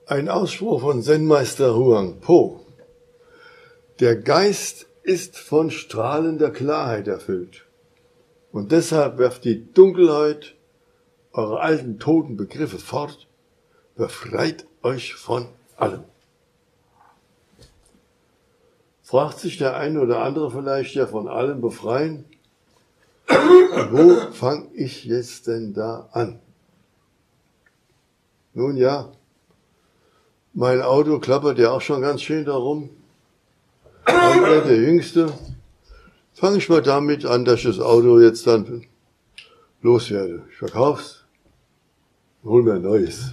Ein Ausspruch von Zen-Meister Huang Po. Der Geist ist von strahlender Klarheit erfüllt. Und deshalb werft die Dunkelheit eure alten toten Begriffe fort, befreit euch von allem. Fragt sich der eine oder andere vielleicht, ja, von allem befreien? Wo fange ich jetzt denn da an? Nun ja, mein Auto klappert ja auch schon ganz schön darum. Und der Jüngste, fange ich mal damit an, dass ich das Auto jetzt dann loswerde. Ich verkauf's, hol mir ein neues.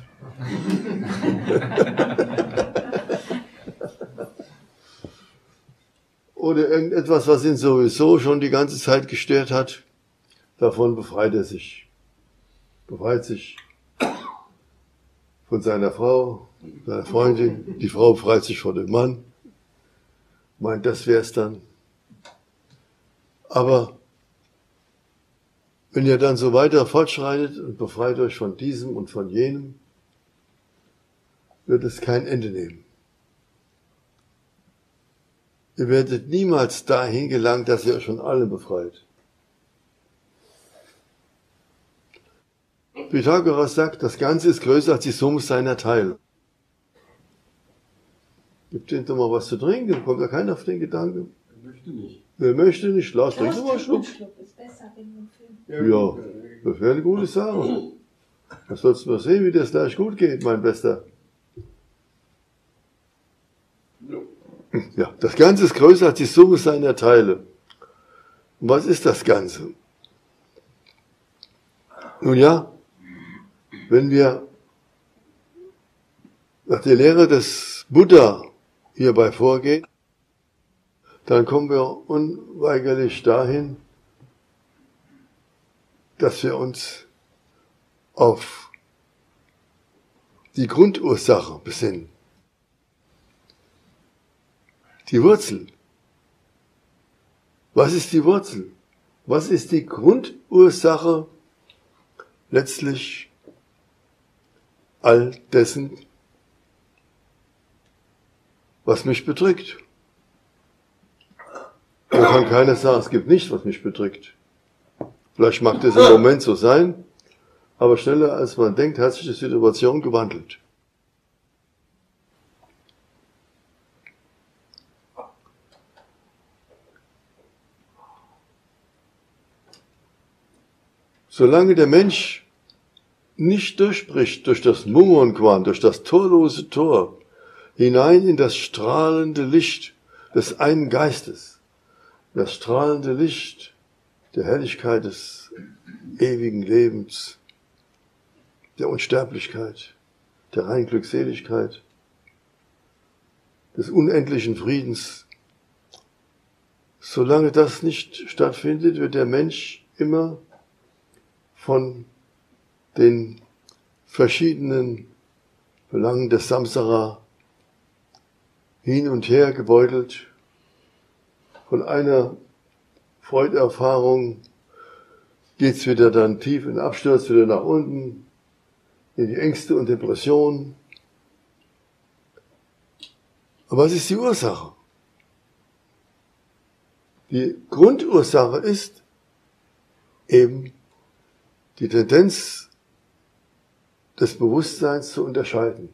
Oder irgendetwas, was ihn sowieso schon die ganze Zeit gestört hat, davon befreit er sich. Befreit sich von seiner Frau, seiner Freundin, die Frau befreit sich von dem Mann, meint, das wär's dann. Aber wenn ihr dann so weiter fortschreitet und befreit euch von diesem und von jenem, wird es kein Ende nehmen. Ihr werdet niemals dahin gelangen, dass ihr euch von allem befreit. Pythagoras sagt, das Ganze ist größer als die Summe seiner Teile. Gibt ihm doch mal was zu trinken, kommt da keiner auf den Gedanken. Wer möchte nicht? Wer möchte nicht, Lars, trink doch mal einen Schluck. Ist besser wegen dem Film. Ja, das wäre eine gute Sache. Da sollst du mal sehen, wie das gleich gut geht, mein Bester. Ja, das Ganze ist größer als die Summe seiner Teile. Und was ist das Ganze? Nun ja, wenn wir nach der Lehre des Buddha hierbei vorgehen, dann kommen wir unweigerlich dahin, dass wir uns auf die Grundursache besinnen. Die Wurzel. Was ist die Wurzel? Was ist die Grundursache letztlich all dessen, was mich bedrückt? Da kann keiner sagen, es gibt nichts, was mich bedrückt. Vielleicht mag das im Moment so sein, aber schneller als man denkt, hat sich die Situation gewandelt. Solange der Mensch nicht durchbricht durch das Mummonquan, durch das torlose Tor, hinein in das strahlende Licht des einen Geistes, das strahlende Licht der Herrlichkeit des ewigen Lebens, der Unsterblichkeit, der reinen Glückseligkeit, des unendlichen Friedens. Solange das nicht stattfindet, wird der Mensch immer von den verschiedenen Belangen des Samsara hin und her gebeutelt, von einer Freuderfahrung geht's wieder dann tief in den Absturz, wieder nach unten, in die Ängste und Depressionen. Aber was ist die Ursache? Die Grundursache ist eben die Tendenz des Bewusstseins zu unterscheiden.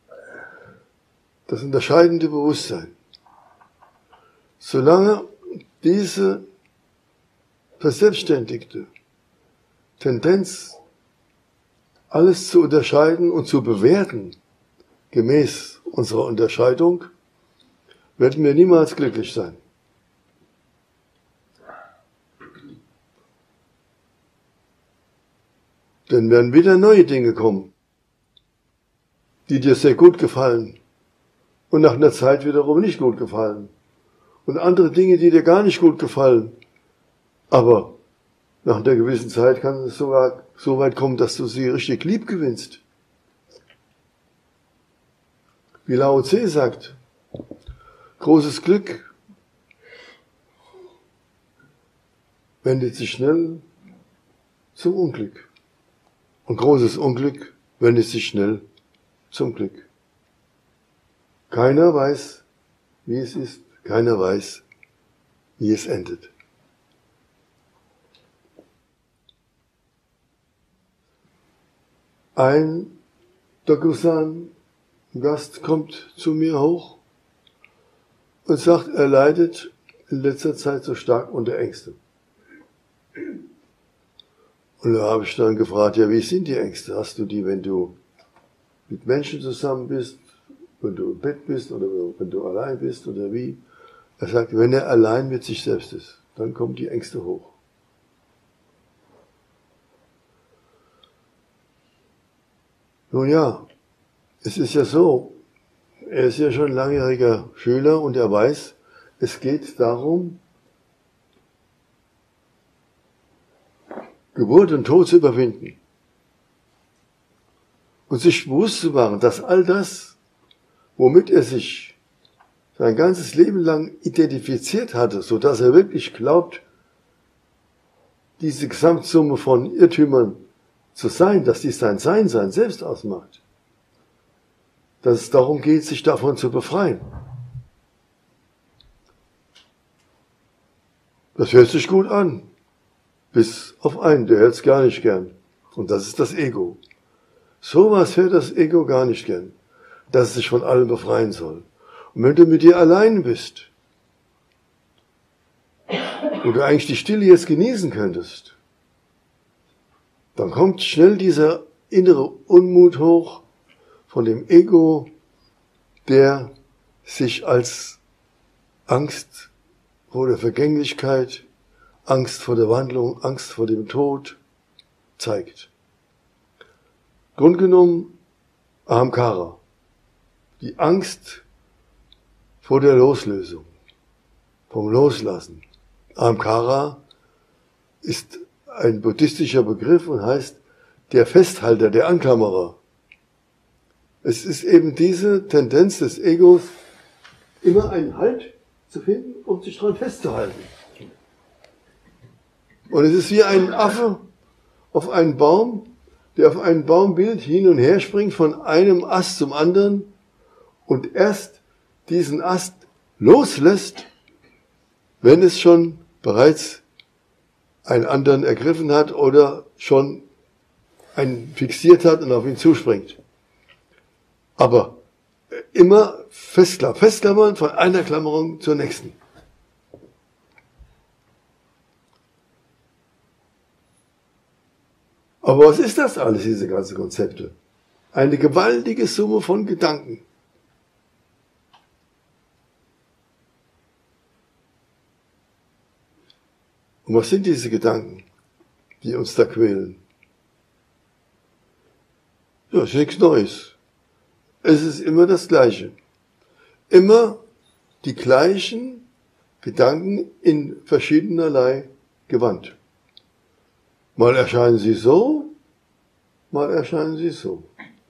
Das unterscheidende Bewusstsein. Solange diese verselbstständigte Tendenz, alles zu unterscheiden und zu bewerten, gemäß unserer Unterscheidung, werden wir niemals glücklich sein. Dann werden wieder neue Dinge kommen, die dir sehr gut gefallen und nach einer Zeit wiederum nicht gut gefallen. Und andere Dinge, die dir gar nicht gut gefallen. Aber nach einer gewissen Zeit kann es sogar so weit kommen, dass du sie richtig lieb gewinnst. Wie Lao Tse sagt, großes Glück wendet sich schnell zum Unglück. Und großes Unglück wendet sich schnell zum Glück. Keiner weiß, wie es ist. Keiner weiß, wie es endet. Ein Dokusan-Gast kommt zu mir hoch und sagt, er leidet in letzter Zeit so stark unter Ängsten. Und da habe ich dann gefragt, ja, wie sind die Ängste? Hast du die, wenn du mit Menschen zusammen bist, wenn du im Bett bist oder wenn du allein bist oder wie? Er sagt, wenn er allein mit sich selbst ist, dann kommen die Ängste hoch. Nun ja, es ist ja so, er ist ja schon ein langjähriger Schüler und er weiß, es geht darum, Geburt und Tod zu überwinden. Und sich bewusst zu machen, dass all das, womit er sich sein ganzes Leben lang identifiziert hatte, so dass er wirklich glaubt, diese Gesamtsumme von Irrtümern zu sein, dass dies sein Sein selbst ausmacht, dass es darum geht, sich davon zu befreien. Das hört sich gut an, bis auf einen, der hört es gar nicht gern. Und das ist das Ego. Sowas hört das Ego gar nicht gern, dass es sich von allem befreien soll. Und wenn du mit dir allein bist, wo du eigentlich die Stille jetzt genießen könntest, dann kommt schnell dieser innere Unmut hoch von dem Ego, der sich als Angst vor der Vergänglichkeit, Angst vor der Wandlung, Angst vor dem Tod zeigt. Grundgenommen Ahamkara, die Angst vor der Loslösung, vom Loslassen. Ahamkara ist ein buddhistischer Begriff und heißt der Festhalter, der Anklammerer. Es ist eben diese Tendenz des Egos, immer einen Halt zu finden, um sich daran festzuhalten. Und es ist wie ein Affe auf einen Baum, der auf ein Baumbild hin und her springt von einem Ast zum anderen und erst diesen Ast loslässt, wenn es schon bereits einen anderen ergriffen hat oder schon einen fixiert hat und auf ihn zuspringt. Aber immer festklammern von einer Klammerung zur nächsten. Aber was ist das alles, diese ganzen Konzepte? Eine gewaltige Summe von Gedanken. Und was sind diese Gedanken, die uns da quälen? Ja, es ist nichts Neues. Es ist immer das Gleiche. Immer die gleichen Gedanken in verschiedenerlei Gewand. Mal erscheinen sie so, mal erscheinen sie so.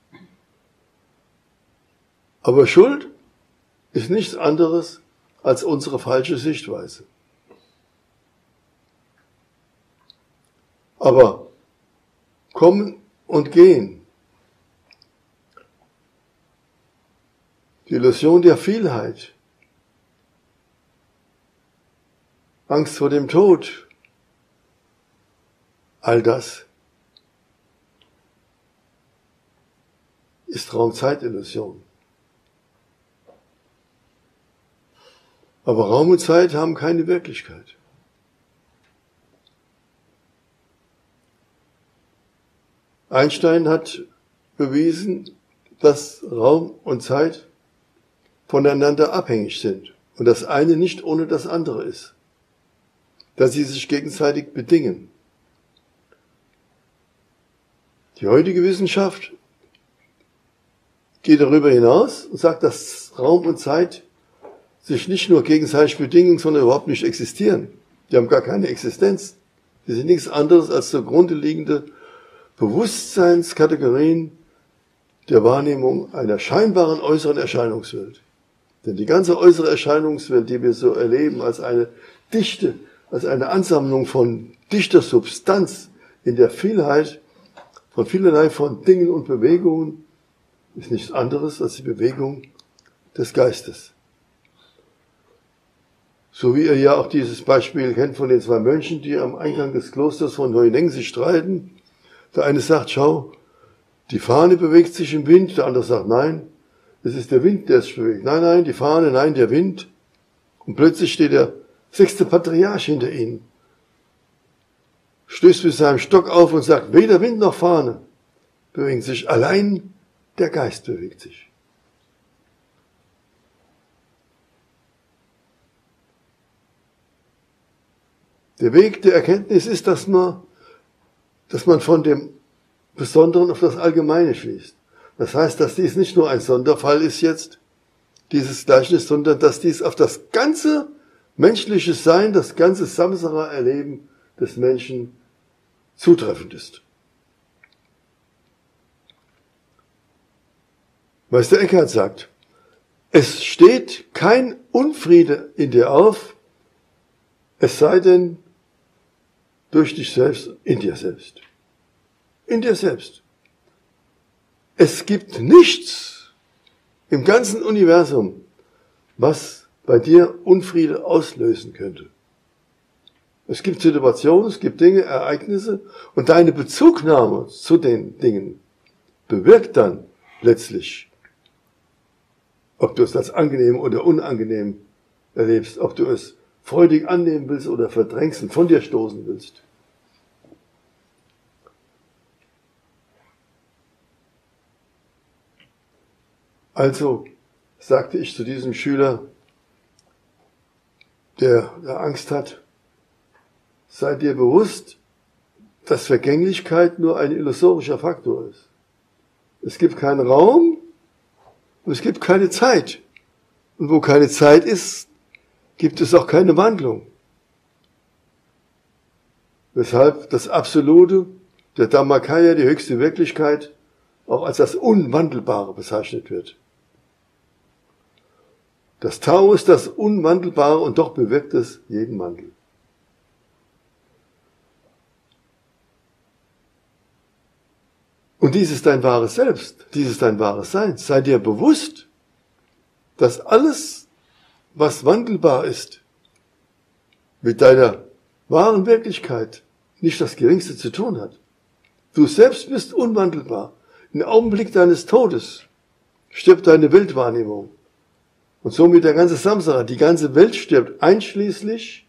Aber Schuld ist nichts anderes als unsere falsche Sichtweise. Aber kommen und gehen. Die Illusion der Vielheit. Angst vor dem Tod. All das ist Raum-Zeit-Illusion. Aber Raum und Zeit haben keine Wirklichkeit. Einstein hat bewiesen, dass Raum und Zeit voneinander abhängig sind und das eine nicht ohne das andere ist, dass sie sich gegenseitig bedingen. Die heutige Wissenschaft geht darüber hinaus und sagt, dass Raum und Zeit sich nicht nur gegenseitig bedingen, sondern überhaupt nicht existieren. Die haben gar keine Existenz. Die sind nichts anderes als zugrunde liegende Bewusstseinskategorien der Wahrnehmung einer scheinbaren äußeren Erscheinungswelt. Denn die ganze äußere Erscheinungswelt, die wir so erleben, als eine Dichte, als eine Ansammlung von dichter Substanz in der Vielheit von vielerlei von Dingen und Bewegungen, ist nichts anderes als die Bewegung des Geistes. So wie ihr ja auch dieses Beispiel kennt von den zwei Mönchen, die am Eingang des Klosters von Heuneng sich streiten. Der eine sagt, schau, die Fahne bewegt sich im Wind. Der andere sagt, nein, es ist der Wind, der sich bewegt. Nein, nein, die Fahne, nein, der Wind. Und plötzlich steht der 6. Patriarch hinter ihnen, stößt mit seinem Stock auf und sagt, weder Wind noch Fahne bewegen sich, allein der Geist bewegt sich. Der Weg der Erkenntnis ist, dass man von dem Besonderen auf das Allgemeine schließt. Das heißt, dass dies nicht nur ein Sonderfall ist jetzt, dieses Gleichnis, sondern dass dies auf das ganze menschliche Sein, das ganze Samsara-Erleben des Menschen zutreffend ist. Meister Eckhart sagt, es steht kein Unfriede in dir auf, es sei denn durch dich selbst, in dir selbst. In dir selbst. Es gibt nichts im ganzen Universum, was bei dir Unfriede auslösen könnte. Es gibt Situationen, es gibt Dinge, Ereignisse und deine Bezugnahme zu den Dingen bewirkt dann letztlich, ob du es als angenehm oder unangenehm erlebst, ob du es freudig annehmen willst oder verdrängst und von dir stoßen willst. Also sagte ich zu diesem Schüler, der Angst hat, sei dir bewusst, dass Vergänglichkeit nur ein illusorischer Faktor ist. Es gibt keinen Raum und es gibt keine Zeit. Und wo keine Zeit ist, gibt es auch keine Wandlung. Weshalb das Absolute, der Dhammakaya, die höchste Wirklichkeit, auch als das Unwandelbare bezeichnet wird. Das Tao ist das Unwandelbare und doch bewirkt es jeden Wandel. Und dies ist dein wahres Selbst, dies ist dein wahres Sein. Sei dir bewusst, dass alles, was wandelbar ist, mit deiner wahren Wirklichkeit nicht das Geringste zu tun hat. Du selbst bist unwandelbar. Im Augenblick deines Todes stirbt deine Weltwahrnehmung. Und somit der ganze Samsara, die ganze Welt stirbt, einschließlich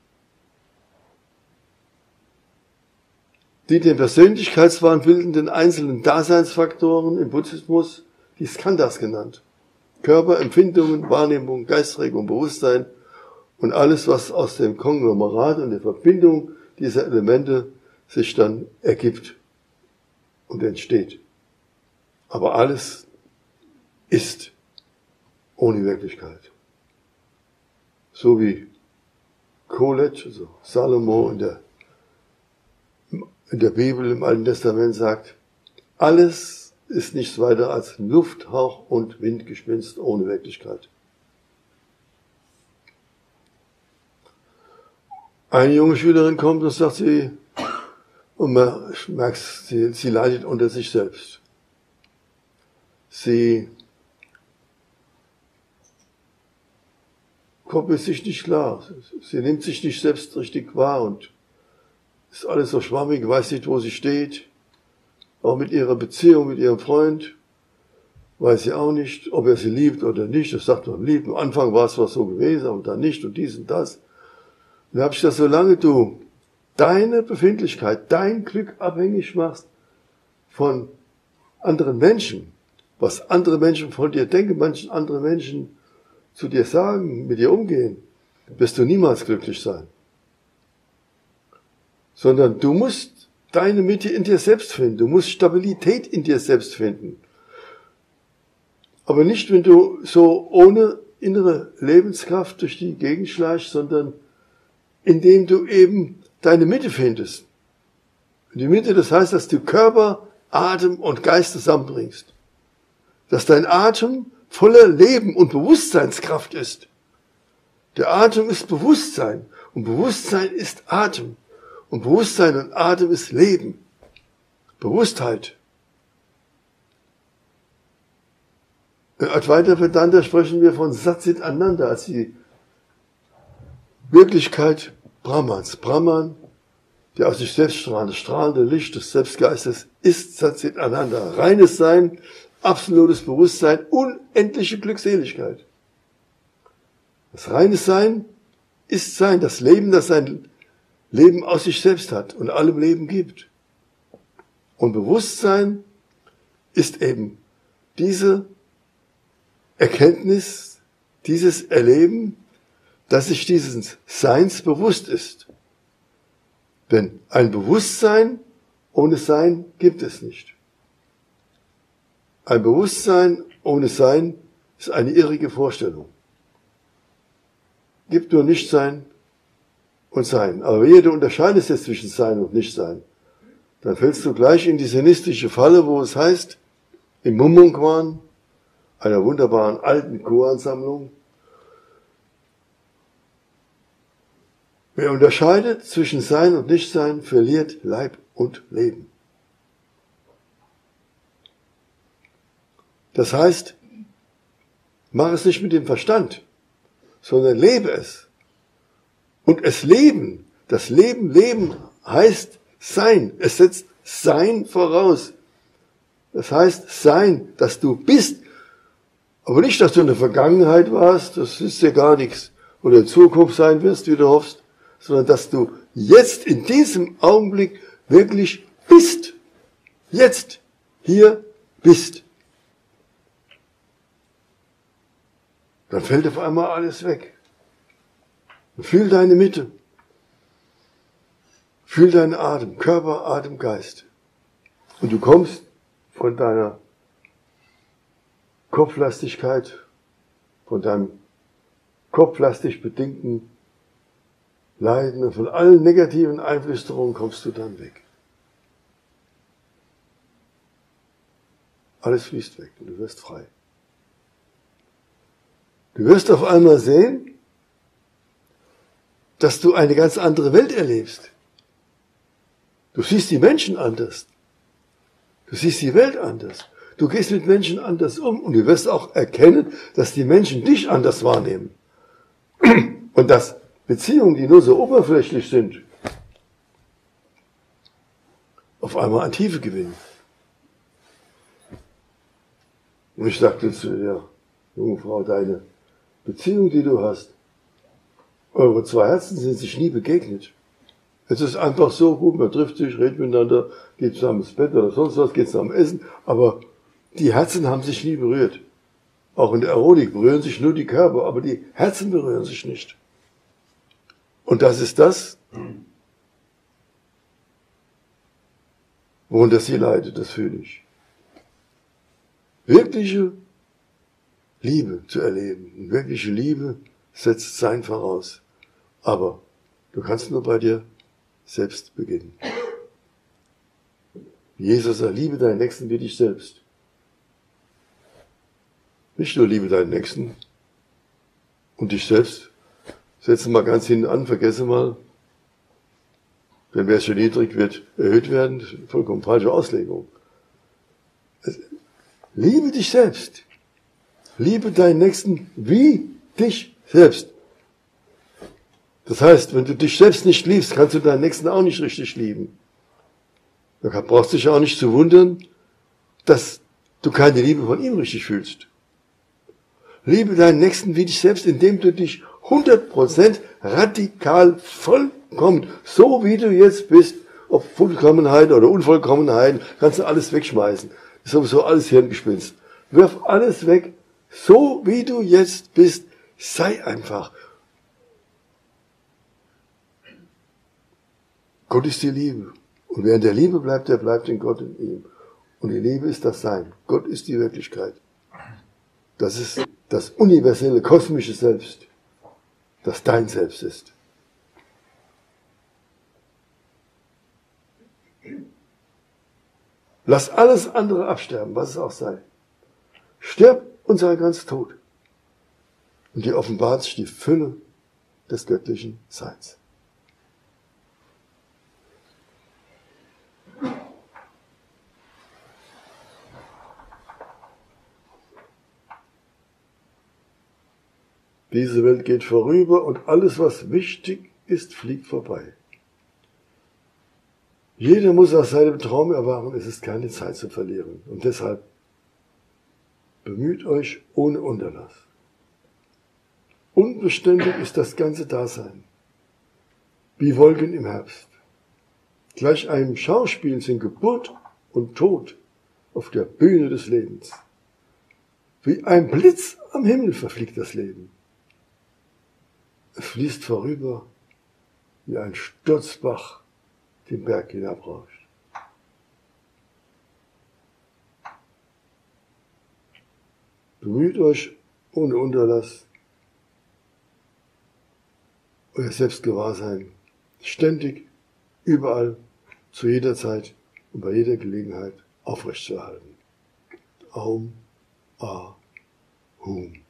die den Persönlichkeitswahn bildenden einzelnen Daseinsfaktoren im Buddhismus, die Skandhas genannt. Körper, Empfindungen, Wahrnehmung, Geistregung, Bewusstsein und alles, was aus dem Konglomerat und der Verbindung dieser Elemente sich dann ergibt und entsteht. Aber alles ist ohne Wirklichkeit. So wie Kohelet, also Salomo in der Bibel im Alten Testament sagt, alles ist nichts weiter als Luft, Hauch und Windgespinst ohne Wirklichkeit. Eine junge Schülerin kommt und sagt sie, und man merkt, sie leidet unter sich selbst. Sie kommt mit sich nicht klar. Sie nimmt sich nicht selbst richtig wahr und ist alles so schwammig, weiß nicht, wo sie steht. Auch mit ihrer Beziehung, mit ihrem Freund, weiß sie auch nicht, ob er sie liebt oder nicht. Das sagt man, liebt. Am Anfang war es was so gewesen, und dann nicht und dies und das. Und dann habe ich gesagt, solange du deine Befindlichkeit, dein Glück abhängig machst von anderen Menschen, was andere Menschen von dir denken, manche andere Menschen zu dir sagen, mit dir umgehen, wirst du niemals glücklich sein. Sondern du musst deine Mitte in dir selbst finden. Du musst Stabilität in dir selbst finden. Aber nicht, wenn du so ohne innere Lebenskraft durch die Gegend schleichst, sondern indem du eben deine Mitte findest. Und die Mitte, das heißt, dass du Körper, Atem und Geist zusammenbringst. Dass dein Atem voller Leben und Bewusstseinskraft ist. Der Atem ist Bewusstsein und Bewusstsein ist Atem. Und Bewusstsein und Atem ist Leben. Bewusstheit. Advaita Vedanta sprechen wir von Satchit Ananda als die Wirklichkeit Brahmans. Brahman, der aus sich selbst strahlende, strahlende Licht des Selbstgeistes, ist Satchit Ananda. Reines Sein, absolutes Bewusstsein, unendliche Glückseligkeit. Das reine Sein ist Sein, das Leben, das sein Leben aus sich selbst hat und allem Leben gibt. Und Bewusstsein ist eben diese Erkenntnis, dieses Erleben, dass sich dieses Seins bewusst ist. Denn ein Bewusstsein ohne Sein gibt es nicht. Ein Bewusstsein ohne Sein ist eine irrige Vorstellung. Gibt nur Nichtsein und Sein. Aber wehe, du unterscheidest jetzt zwischen Sein und Nichtsein. Dann fällst du gleich in die sinistische Falle, wo es heißt, im Mummungwan, einer wunderbaren alten Koansammlung, wer unterscheidet zwischen Sein und Nichtsein, verliert Leib und Leben. Das heißt, mach es nicht mit dem Verstand, sondern lebe es. Und es leben, das Leben heißt Sein. Es setzt Sein voraus. Das heißt Sein, dass du bist. Aber nicht, dass du in der Vergangenheit warst, das ist ja gar nichts. Oder in Zukunft sein wirst, wie du hoffst, sondern dass du jetzt in diesem Augenblick wirklich bist. Jetzt, hier bist. Dann fällt auf einmal alles weg. Fühl deine Mitte. Fühl deinen Atem, Körper, Atem, Geist. Und du kommst von deiner Kopflastigkeit, von deinem kopflastig bedingten Leiden und von allen negativen Einflüsterungen kommst du dann weg. Alles fließt weg und du wirst frei. Du wirst auf einmal sehen, dass du eine ganz andere Welt erlebst. Du siehst die Menschen anders. Du siehst die Welt anders. Du gehst mit Menschen anders um und du wirst auch erkennen, dass die Menschen dich anders wahrnehmen. Und dass Beziehungen, die nur so oberflächlich sind, auf einmal an Tiefe gewinnen. Und ich sagte zu der jungen Frau, deine Beziehung, die du hast, eure zwei Herzen sind sich nie begegnet. Es ist einfach so gut, man trifft sich, redet miteinander, geht zusammen ins Bett oder sonst was, geht zusammen essen, aber die Herzen haben sich nie berührt. Auch in der Erotik berühren sich nur die Körper, aber die Herzen berühren sich nicht. Und das ist das, worunter sie leidet, das fühle ich. Wirkliche Liebe zu erleben. Und wirkliche Liebe setzt Sein voraus. Aber du kannst nur bei dir selbst beginnen. Jesus sagt, liebe deinen Nächsten wie dich selbst. Nicht nur liebe deinen Nächsten und dich selbst. Setze mal ganz hinten an, vergesse mal. Denn wer schon niedrig wird, erhöht werden. Das ist vollkommen falsche Auslegung. Liebe dich selbst. Liebe deinen Nächsten wie dich selbst. Das heißt, wenn du dich selbst nicht liebst, kannst du deinen Nächsten auch nicht richtig lieben. Da brauchst du dich auch nicht zu wundern, dass du keine Liebe von ihm richtig fühlst. Liebe deinen Nächsten wie dich selbst, indem du dich 100% radikal, vollkommen, so wie du jetzt bist, ob Vollkommenheit oder Unvollkommenheit, kannst du alles wegschmeißen. Das ist sowieso alles Hirngespinst. Wirf alles weg, so wie du jetzt bist, sei einfach. Gott ist die Liebe. Und wer in der Liebe bleibt, der bleibt in Gott in ihm. Und die Liebe ist das Sein. Gott ist die Wirklichkeit. Das ist das universelle, kosmische Selbst, das dein Selbst ist. Lass alles andere absterben, was es auch sei. Stirb und sei ganz tot. Und dir offenbart sich die Fülle des göttlichen Seins. Diese Welt geht vorüber und alles, was wichtig ist, fliegt vorbei. Jeder muss aus seinem Traum erwachen, es ist keine Zeit zu verlieren. Und deshalb bemüht euch ohne Unterlass. Unbeständig ist das ganze Dasein, wie Wolken im Herbst. Gleich einem Schauspiel sind Geburt und Tod auf der Bühne des Lebens. Wie ein Blitz am Himmel verfliegt das Leben. Es fließt vorüber, wie ein Sturzbach den Berg hinabrauscht. Bemüht euch ohne Unterlass, euer Selbstgewahrsein ständig, überall, zu jeder Zeit und bei jeder Gelegenheit aufrechtzuerhalten. Aum, A, Hum.